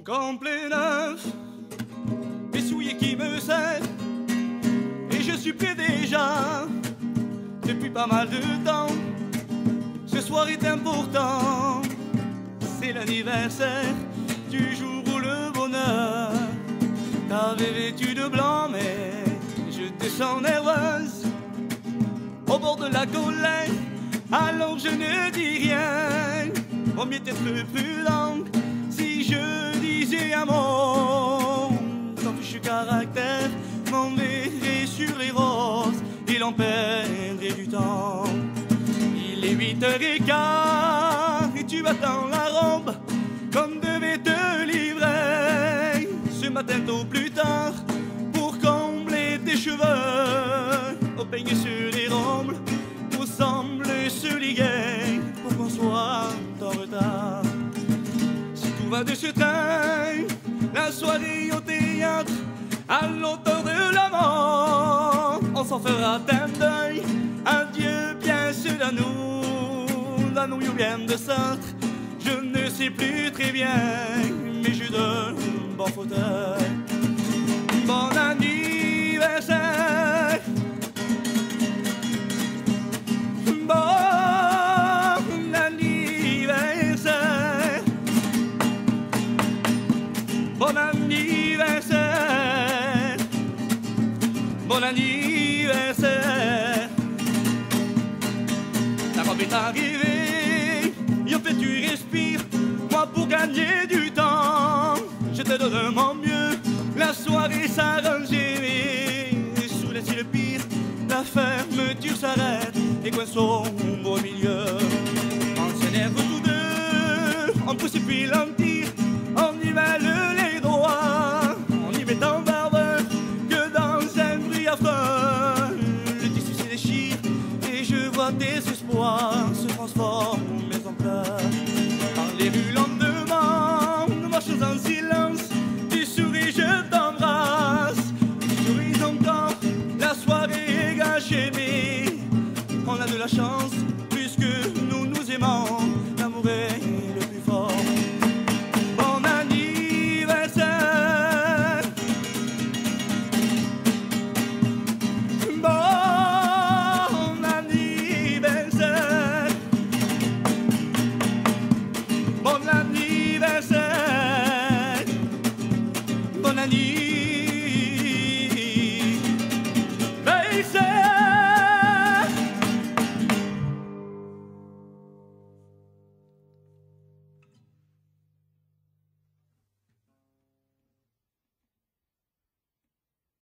complet neuf, mes souliers qui me serrent, et je suis prêt déjà depuis pas mal de temps. Ce soir est important, c'est l'anniversaire du jour où le bonheur t'avait vêtu de blanc, mais je te sens nerveuse au bord de la colère. Alors je ne dis rien, vaut mieux être prudent. Si je disais un mot, sans fichu caractère, m'enverrais sur les roses, il en perdrait du temps. Il est 8h15 et tu attends la robe qu'on devait te livrer ce matin tôt plus tard pour combler tes cheveux au peigne sur les rombles. Tout semble se liguer pour qu'on soit en retard. Si tout va de ce train, la soirée au théâtre, à l'auteur de la mort, on s'en fera un deuil. Adieu bien ceux d'un ou bien de Sartre, je ne sais plus très bien, mais j'ai de bons fauteuils. Bon anniversaire, bon anniversaire, bon anniversaire, bon anniversaire. La robe est arrivée, en fait tu respires, moi pour gagner du temps, je te donne mon mieux. La soirée s'arrangeait, sous les cils pire, la fermeture s'arrête et coin sombre au milieu. On s'énerve tous deux, on pousse et puis l'on tire, on y mêle les doigts, on y met en barbe que dans un bruit affreux. Le tissu se déchire et je vois tes espoirs se transformer